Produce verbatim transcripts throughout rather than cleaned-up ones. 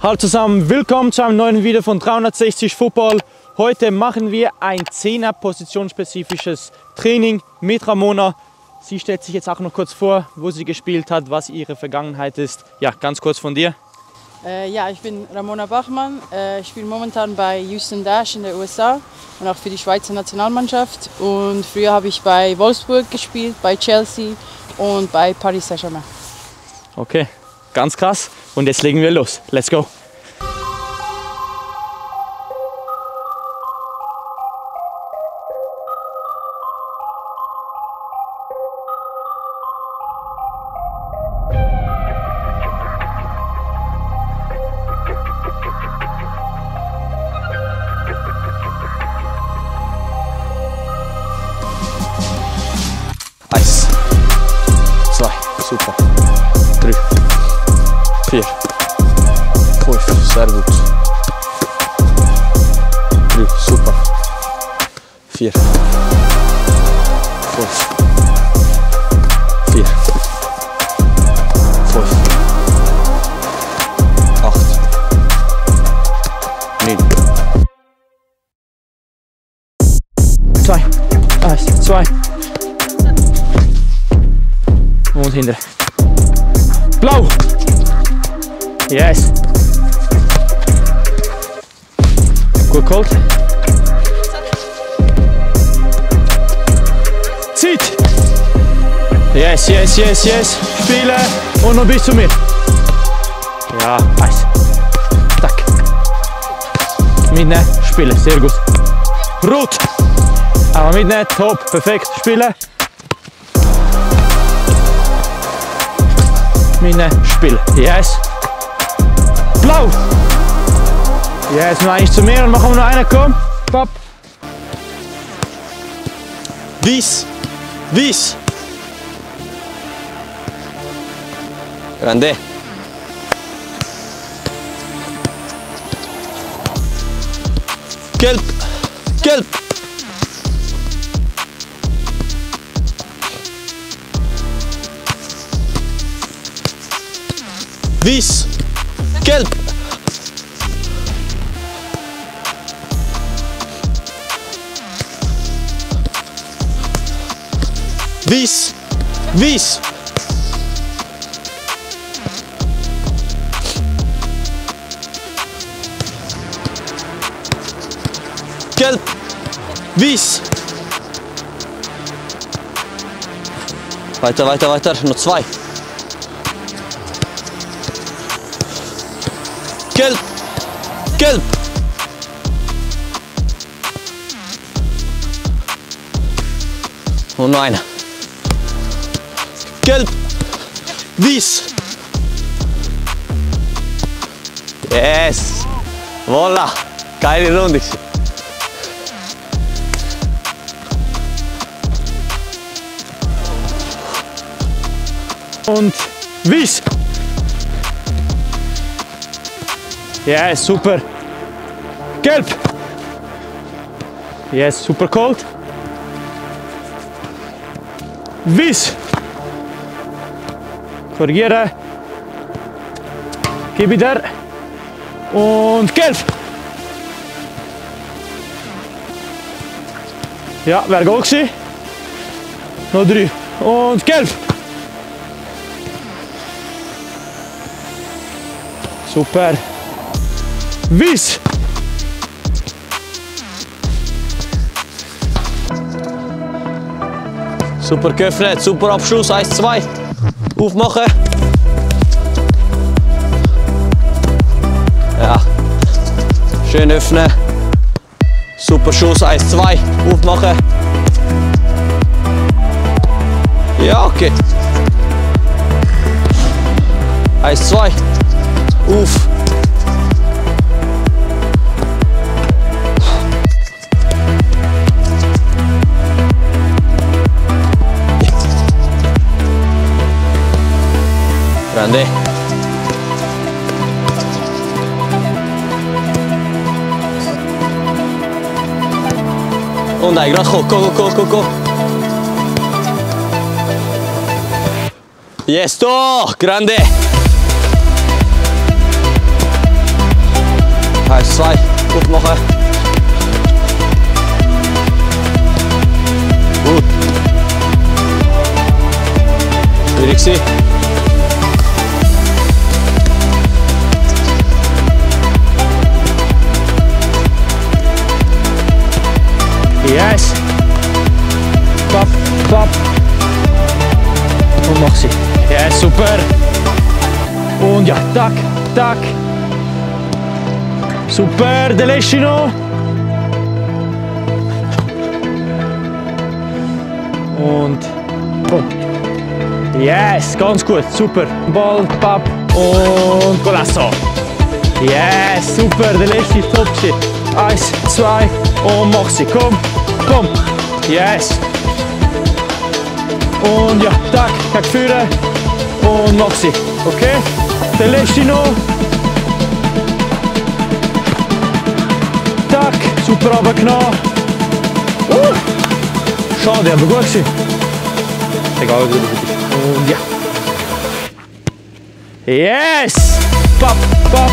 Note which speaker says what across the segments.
Speaker 1: Hallo zusammen, willkommen zu einem neuen Video von dreihundertsechzig Football. Heute machen wir ein Zehner positionsspezifisches Training mit Ramona. Sie stellt sich jetzt auch noch kurz vor, wo sie gespielt hat, was ihre Vergangenheit ist. Ja, ganz kurz von dir.
Speaker 2: Äh, ja, ich bin Ramona Bachmann. Äh, ich spiele momentan bei Houston Dash in der U S A und auch für die Schweizer Nationalmannschaft. Und früher habe ich bei Wolfsburg gespielt, bei Chelsea und bei Paris Saint-Germain.
Speaker 1: Okay, ganz krass. Und jetzt legen wir los. Let's go! Eins, zwei, super, drei, vier, fünf, sehr gut, drei, super, vier, fünf, vier, fünf, acht, neun, zwei, eins, zwei. Und hinter. Blau. Yes. Gut geholt. Zieht. Yes, yes, yes, yes. Spiele. Und noch bis zu mir. Ja, nice. Zack. Mitnehmen. Spiele. Sehr gut. Rot. Aber mitnehmen. Top. Perfekt. Spiele. Meine Spiel. Yes. Blau. Yes, noch eins zu mir und machen wir noch einen. Komm. Pop.
Speaker 3: Weiß. Weiß. Grande. Gelb. Gelb. Weiß, gelb. Weiß, weiß. Gelb, weiß. Weiter, weiter, weiter. Noch zwei. Gelb, gelb. Und noch einer. Gelb, weiß. Yes. Voila. Geile Runde.
Speaker 1: Und weiß. Yes, super. Gelb. Yes, super cold. Weiß. Korrigiere. Gib wieder. Und gelb. Ja, wäre Goal gewesen. Noch drei. Und gelb. Super. Weiß.
Speaker 3: Super geöffnet, super Abschluss, eins, zwei. Aufmachen. Ja. Schön öffnen. Super Schuss, eins, zwei. Aufmachen. Ja, okay. eins, zwei. Auf. Grande. Und ein, go, go, go, go, go. Y esto, grande. Eins, zwei, gut machen. Gut. Schwierig sie.
Speaker 1: Yes. Pop, pop. Und mach sie. Yes, super. Und ja, tack, tack. Super, der letzte noch. Und boom. Yes, ganz gut, super. Ball, papp und Golasso. Yes, super, der letzte top shit. Eins, zwei und mach sie. Komm, komm. Yes. Und ja, tack, tack führen und mach sie. Okay, der letzte noch. Tack, super runtergenommen. Uh. Schade, aber gut gewesen. Egal, wie gut ist. Und ja. Yes! Papp, papp.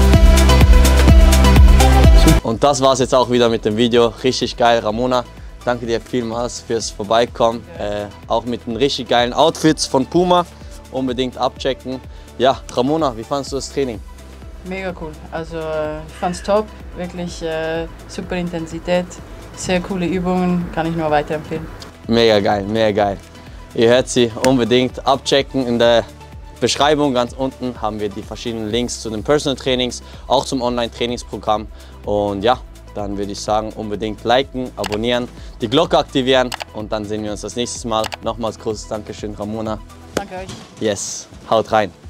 Speaker 3: Und das war es jetzt auch wieder mit dem Video. Richtig geil, Ramona. Danke dir vielmals fürs Vorbeikommen. Äh, auch mit den richtig geilen Outfits von Puma. Unbedingt abchecken. Ja, Ramona, wie fandest du das Training?
Speaker 2: Mega cool. Also äh, ich fand's top. Wirklich äh, super Intensität. Sehr coole Übungen. Kann ich nur weiterempfehlen.
Speaker 3: Mega geil, mega geil. Ihr hört sie unbedingt abchecken. In der Beschreibung ganz unten haben wir die verschiedenen Links zu den Personal Trainings, auch zum Online-Trainingsprogramm. Und ja, dann würde ich sagen, unbedingt liken, abonnieren, die Glocke aktivieren und dann sehen wir uns das nächste Mal. Nochmals großes Dankeschön, Ramona.
Speaker 2: Danke euch.
Speaker 3: Yes, haut rein.